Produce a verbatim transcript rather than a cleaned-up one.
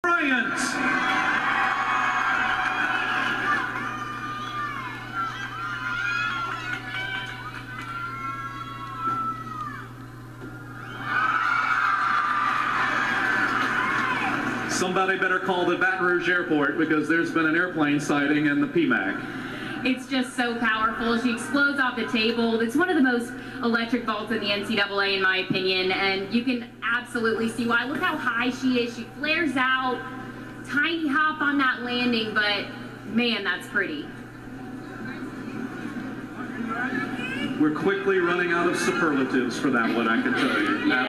Bryant. Somebody better call the Baton Rouge airport because there's been an airplane sighting in the P MAC. It's just so powerful. She explodes off the table. It's one of the most electric vaults in the N C double A in my opinion, and you can absolutely see why. Look how high she is. She flares out, tiny hop on that landing, but man, that's pretty. We're quickly running out of superlatives for that one, I can tell you.